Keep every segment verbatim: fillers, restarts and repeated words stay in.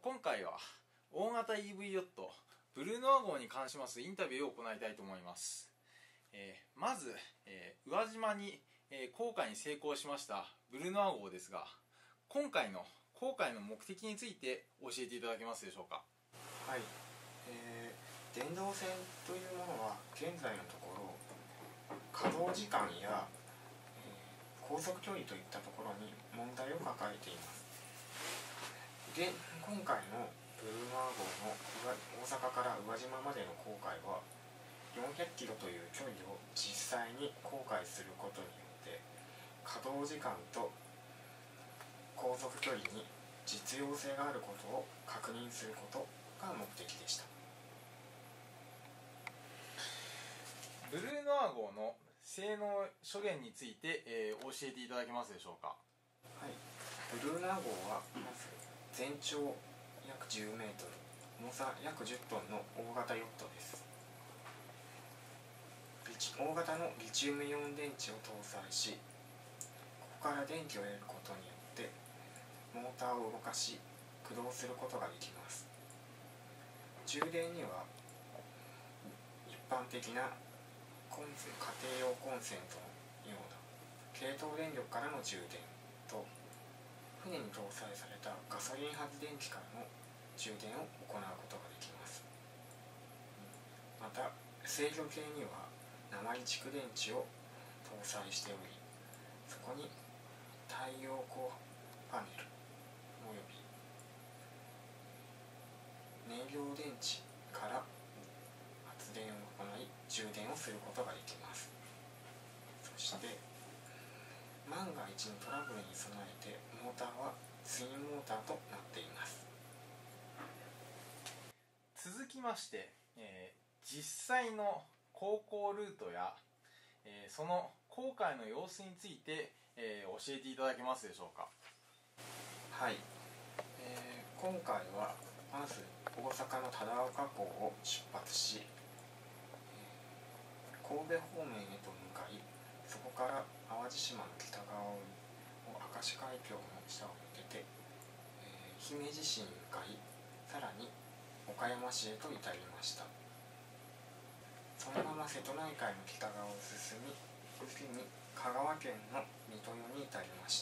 今回は大型 イーブイ ヨットブルーノア号に関しますインタビューを行いたいと思います。えー、まず、えー、宇和島に、えー、航海に成功しましたブルーノア号ですが、今回の航海の目的について教えていただけますでしょうか。 はい、えー、電動船というものは現在のところ稼働時間や、えー、航続距離といったところに問題を抱えています。で、今回のブルーノア号の大阪から宇和島までの航海はよんひゃくキロという距離を実際に航海することによって稼働時間と航続距離に実用性があることを確認することが目的でした。 ブルーノア号の性能諸言について、えー、教えていただけますでしょうか。 はい、ブルーノア号はまず全長約じゅうメートル、重さ約じゅっトンの大型ヨットです。大型のリチウムイオン電池を搭載し、ここから電気を得ることによってモーターを動かし駆動することができます。充電には一般的なコンセ家庭用コンセントのような系統電力からの充電と、船に搭載されたガソリン発電機からの充電を行うことができます。また制御系には鉛蓄電池を搭載しており、そこに太陽光パネルおよび燃料電池から発電を行い充電をすることができます。そして万が一のトラブルに備えてモーターはツインモーターとなっています。 続きまして、えー、実際の航行ルートや、えー、その航海の様子について、えー、教えていただけますでしょうか。 はい、えー、今回はまず大阪の忠岡港を出発し、えー、神戸方面へと向かい、そこから淡路島の北側を明石海峡の下を抜けて、えー、姫路市に向かい、さらに岡山市へと至りました。そのまま瀬戸内海の北側を進み、次に香川県の三豊に至りました。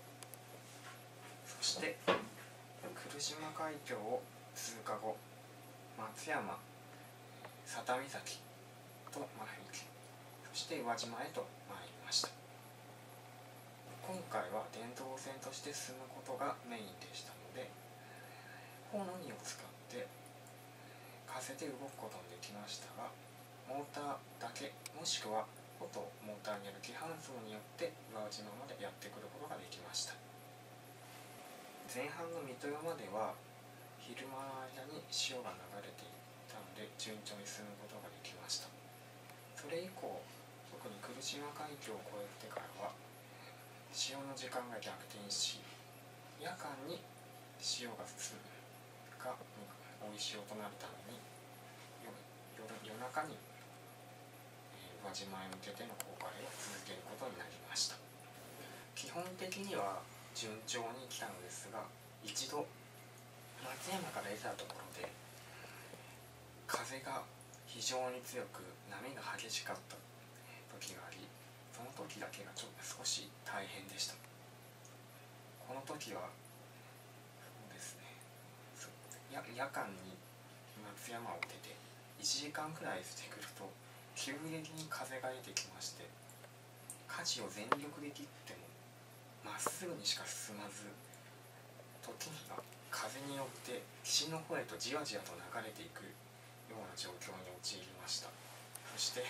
そして来島海峡を通過後、松山、佐多岬と参り、そして宇和島へと参りました。今回は電動船として進むことがメインでしたので、帆のみを使って風で動くこともできましたが、モーターだけもしくは帆とモーターによる機搬送によって宇和島までやってくることができました。前半の三豊までは昼間の間に潮が流れていたので順調に進むことができました。それ以降、特に来島海峡を越えてからは潮の時間が逆転し、夜間に潮が進むが追い潮となるために 夜, 夜中に宇和島へ向けての航海を続けることになりました。基本的には順調に来たのですが、一度松山から出たところで風が非常に強く波が激しかった時があり、その時だけがちょっと少し大変でした。この時はそうですね、や夜間に松山を出ていちじかんくらいしてくると急激に風が出てきまして、舵を全力で切ってもまっすぐにしか進まず、時には風によって岸の方へとじわじわと流れていくような状況に陥りました。そして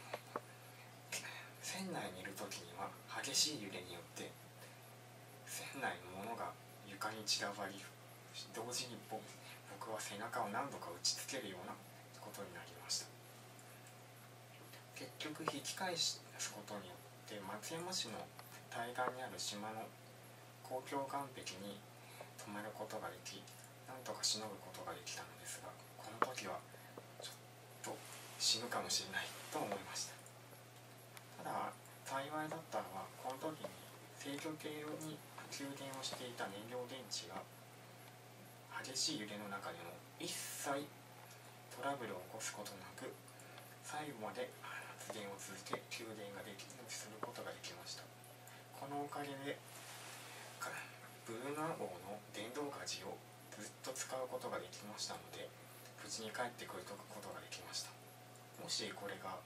船内にいる時には激しい揺れによって船内のものが床に散らばり、同時に僕は背中を何度か打ちつけるようなことになりました。結局引き返すことによって松山市の対岸にある島の公共岸壁に泊まることができ、なんとかしのぐことができたのですが、この時はちょっと死ぬかもしれないと思いました。ただ幸いだったのは、この時に制御系に給電をしていた燃料電池が激しい揺れの中でも一切トラブルを起こすことなく最後まで発電を続け給電ができすることができました。このおかげでブルーナー号の電動ガジをずっと使うことができましたので、無事に帰ってくることができました。もしこれが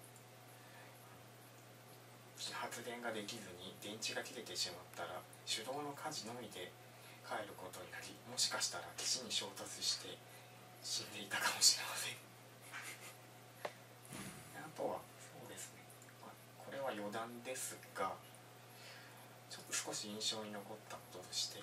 発電ができずに電池が切れてしまったら手動の舵のみで帰ることになり、もしかしたら岸に衝突して死んでいたかもしれません。あとはそうですね、まあ、これは余談ですが、ちょっと少し印象に残ったこととして、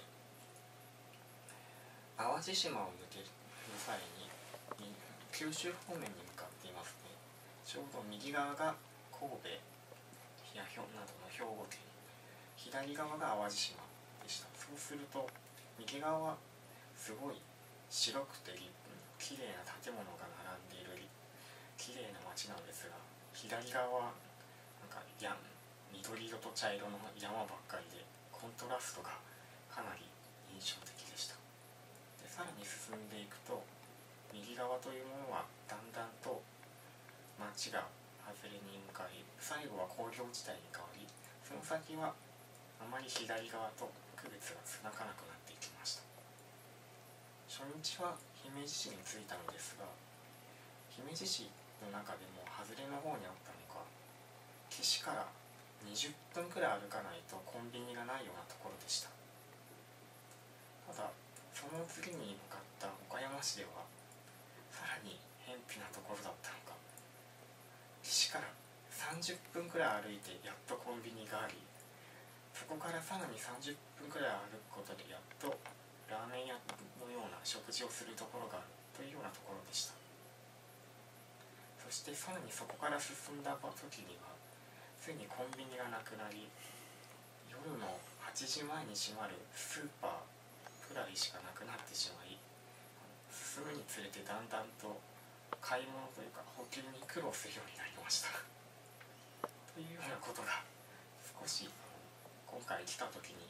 淡路島を抜ける際に九州方面に向かっていますね。ちょうど右側が神戸や兵などの兵庫県、左側が淡路島でした。そうすると右側はすごい白くて綺麗な建物が並んでいる綺麗な街なんですが、左側はなんかや緑色と茶色の山ばっかりでコントラストがかなり印象的でした。でさらに進んでいくと右側というものはだんだんと街が外れに向かい、最後は工業地帯に変わり、その先はあまり左側と区別がつかなくなっていきました。初日は姫路市に着いたのですが、姫路市の中でも外れの方にあったのか、岸からにじゅっぷんくらい歩かないとコンビニがないようなところでした。ただその次に向かった岡山市ではさらに偏僻なところだったのか、岸からさんじゅっぷんくらい歩いてやっとコンビニがあり、そこからさらにさんじゅっぷんくらい歩くことでやっとラーメン屋のような食事をするところがあるというようなところでした。そしてさらにそこから進んだ時にはついにコンビニがなくなり、夜のはちじまえに閉まるスーパーくらいしかなくなってしまい、進むにつれてだんだんと買い物というか補給に苦労するようになりましたというようなことが少し今回来た時に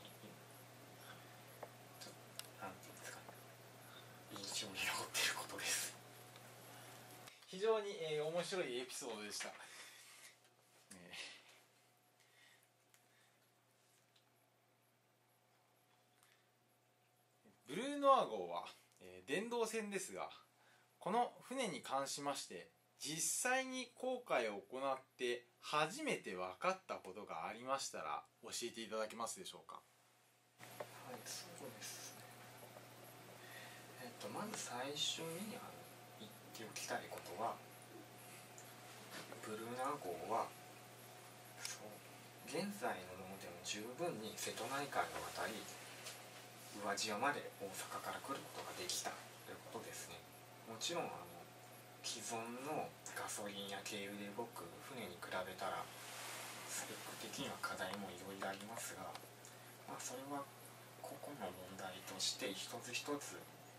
ちょっとなんていうんですかね、印象に残っていることです。 非常に、えー、面白いエピソードでした。ブルーノア号は、えー、電動船ですが、この船に関しまして実際に航海を行って初めて分かったことがありましたら教えていただけますでしょうか。 はい、そうですね。えっとまず最初にあの言っておきたいことは、ブルーナ号はそう現在のものでも十分に瀬戸内海を渡り宇和島まで大阪から来ることができたということですね。もちろんあの既存のガソリンや軽油で動く船に比べたらスペック的には課題もいろいろありますが、まあ、それは個々の問題として一つ一つ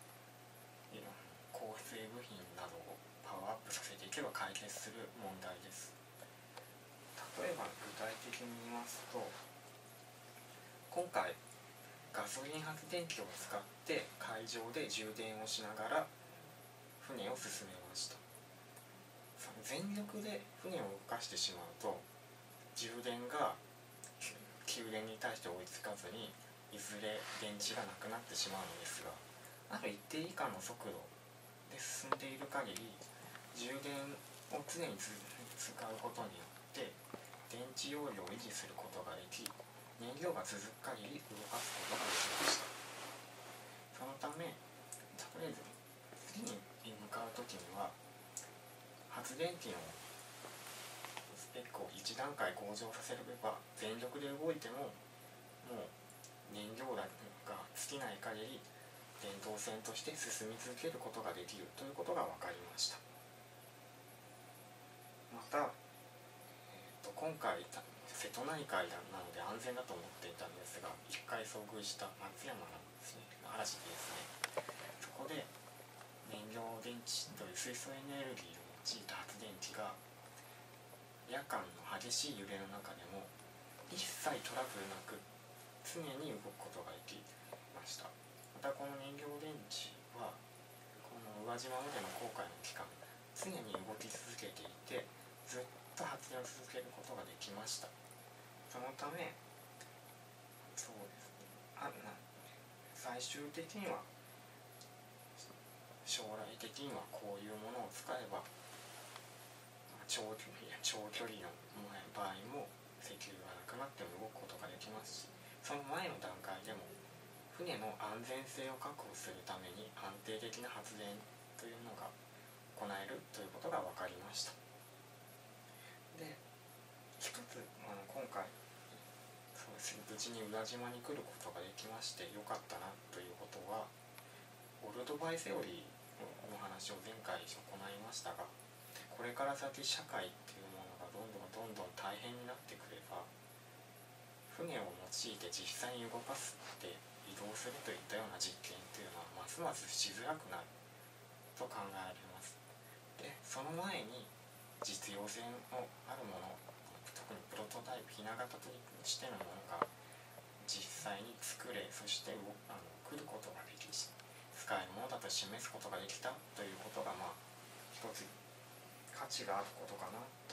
構成部品などをパワーアップさせていけば解決する問題です。例えば具体的に言いますと、今回ガソリン発電機を使って海上で充電をしながら船を進めました。全力で船を動かしてしまうと充電が給電に対して追いつかずにいずれ電池がなくなってしまうのですが、ある一定以下の速度で進んでいる限り充電を常に使うことによって電池容量を維持することができ、燃料が続く限り動かすことができました。そのためとりあえず次に向かうときには発電機のスペックをいち段階向上させれば全力で動いてももう燃料が尽きない限り電動船として進み続けることができるということが分かりました。また、えー、と今回瀬戸内海なので安全だと思っていたんですが、一回遭遇した松山のですね、嵐でですね、そこで燃料電池という水素エネルギーを用いた発電機が夜間の激しい揺れの中でも一切トラブルなく常に動くことができました。またこの燃料電池は宇和島までの航海の期間常に動き続けていてずっと発電を続けることができました。そのためそうですねあな最終的には将来的にはこういうものを使えば長距離や長距離の場合も石油がなくなっても動くことができますし、その前の段階でも船の安全性を確保するために安定的な発電というのが行えるということが分かりました。で一つあの今回そうですね無事に宇和島に来ることができましてよかったなということは、オルドバイセオリーの話を前回行いましたが、これから先社会っていうものがどんどんどんどん大変になってくれば、船を用いて実際に動かすって移動するといったような実験というのはますますしづらくなると考えられます。でその前に実用性のあるもの、特にプロトタイプひな形としてのものが実際に作れ、そしてあの来ることができ、使えるものだと示すことができたということがまあ一つ価値があることかな